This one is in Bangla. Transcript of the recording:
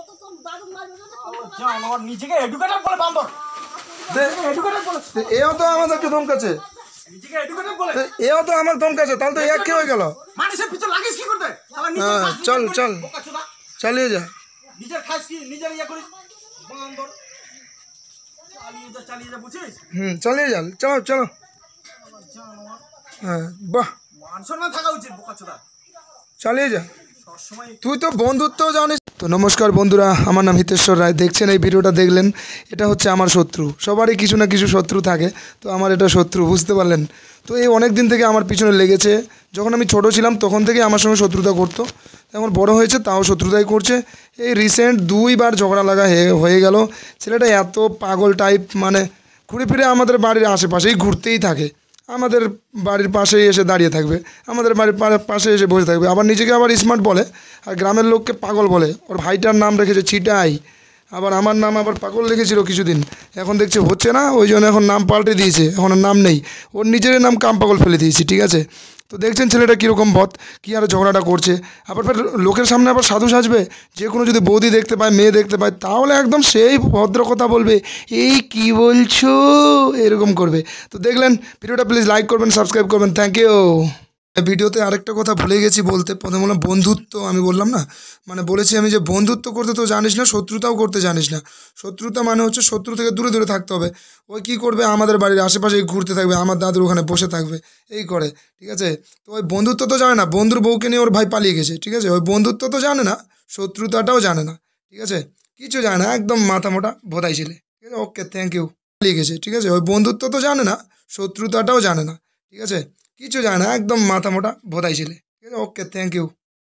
নিজেকে এডুকেটেড বলে বান্দর, এডুকেটেড বলে এও তো আমাদেরকে ধমকাছে, নিজেকে এডুকেটেড বলে এও তো আমার ধমকাছে, তাহলে তো এক কি হয়ে গেল। মানুষের পিছনে লাগিস কি করতে? হ্যাঁ চল চল চালিয়ে যা, নিজের খাস কি নিজের ইয়ে করিস বান্দর, চালিয়ে যা বুঝছিস? চালিয়ে যান, চলো চলো। হ্যাঁ বাহ, মান সম্মান থাকা উচিত বোকাচোদা, চালিয়ে যা, সবসময় তুই তো বন্ধুত্ব জানিস। তো নমস্কার বন্ধুরা, আমার নাম হিতেশ্বর রায়। দেখছেন এই ভিডিওটা দেখলেন, এটা হচ্ছে আমার শত্রু। সবারই কিছু না কিছু শত্রু থাকে, তো আমার এটা শত্রু, বুঝতে পারলেন? তো এই অনেক দিন থেকে আমার পিছনে লেগেছে। যখন আমি ছোট ছিলাম তখন থেকে আমার সঙ্গে শত্রুতা করতো, এখন বড় হয়েছে তাও শত্রুতাই করছে। এই রিসেন্ট 2 বার ঝগড়া লাগা হয়ে গেল। ছেলেটা এত পাগল টাইপ, মানে ঘুরে ফিরে আমাদের বাড়ির আশেপাশেই ঘুরতেই থাকে, আমাদের বাড়ির পাশেই এসে দাঁড়িয়ে থাকবে, আমাদের বাড়ির পাশে এসে বসে থাকবে, আবার নিজেকে আবার স্মার্ট বলে, আর গ্রামের লোককে পাগল বলে। ওর ভাইটার নাম রেখেছে ছিটাই, আবার আমার নাম আবার পাগল রেখেছিল কিছুদিন, এখন দেখছে হচ্ছে না, ওই জন্য এখন নাম পাল্টে দিয়েছে, এখন আর নাম নেই, ওর নিজের নাম কাম পাগল ফেলে দিয়েছি, ঠিক আছে? তো দেখছেন ছেলেটা কীরকম বদ, কী আর ঝগড়াটা করছে। আবার ফের লোকের সামনে আবার সাধু সাজবে, যে কোনো যদি বৌদি দেখতে পায়, মেয়ে দেখতে পায়, তাহলে একদম সেই ভদ্র কথা বলবে, এই কি বলছো, এরকম করবে। তো দেখলেন ভিডিওটা, প্লিজ লাইক করবেন, সাবস্ক্রাইব করবেন, থ্যাংক ইউ। ভিডিওতে আরেকটা কথা ভুলে গেছি বলতে, প্রথমে বললাম বন্ধুত্ব, আমি বললাম না, মানে বলেছি আমি যে বন্ধুত্ব করতে তো জানিস না, শত্রুতাও করতে জানিস না। শত্রুতা মানে হচ্ছে শত্রু থেকে দূরে দূরে থাকতে হবে। ওই কী করবে, আমাদের বাড়ির আশেপাশে ঘুরতে থাকবে, আমার দাদুর ওখানে বসে থাকবে, এই করে, ঠিক আছে? তো ওই বন্ধুত্ব তো জানে না, বন্ধুর বউকে নিয়ে ওর ভাই পালিয়ে গেছে, ঠিক আছে? ওই বন্ধুত্ব তো জানে না, শত্রুতাটাও জানে না, ঠিক আছে? কিছু জানে না, একদম মাথা মোটা ভোদাই ছেলে, ঠিক আছে? Okay, thank you. পালিয়ে গেছে, ঠিক আছে? ওই বন্ধুত্ব তো জানে না, শত্রুতাটাও জানে না, ঠিক আছে? কিছু জানে না, একদম মাথা মোটা ভোদাই ছেলে, ঠিক আছে? Okay, thank you.